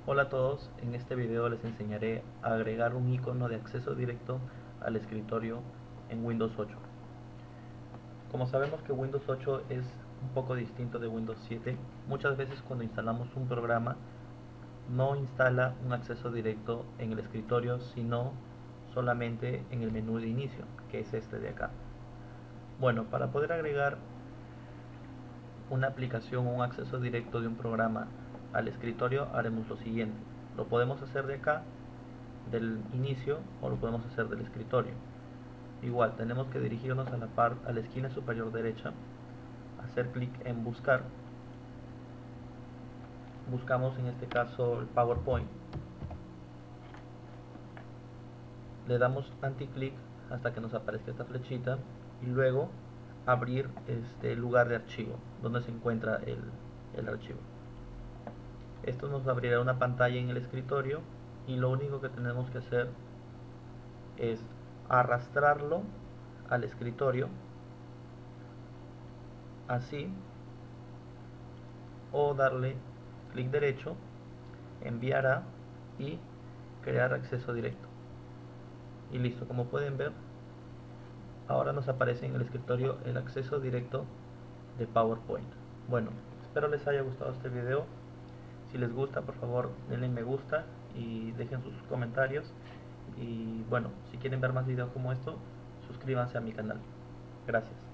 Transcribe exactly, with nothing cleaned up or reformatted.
Hola a todos, en este video les enseñaré a agregar un icono de acceso directo al escritorio en Windows ocho. Como sabemos que Windows ocho es un poco distinto de Windows siete, muchas veces cuando instalamos un programa no instala un acceso directo en el escritorio, sino solamente en el menú de inicio, que es este de acá. Bueno, para poder agregar una aplicación o un acceso directo de un programa al escritorio haremos lo siguiente. Lo podemos hacer de acá, del inicio, o lo podemos hacer del escritorio. Igual tenemos que dirigirnos a la, par, a la esquina superior derecha, hacer clic en buscar, buscamos en este caso el PowerPoint, le damos anti-clic hasta que nos aparezca esta flechita y luego abrir este lugar de archivo donde se encuentra el, el archivo. Esto nos abrirá una pantalla en el escritorio y lo único que tenemos que hacer es arrastrarlo al escritorio, así, o darle clic derecho, enviar a y crear acceso directo. Y listo, como pueden ver, ahora nos aparece en el escritorio el acceso directo de PowerPoint. Bueno, espero les haya gustado este video. Si les gusta, por favor denle me gusta y dejen sus comentarios. Y bueno, si quieren ver más videos como esto, suscríbanse a mi canal. Gracias.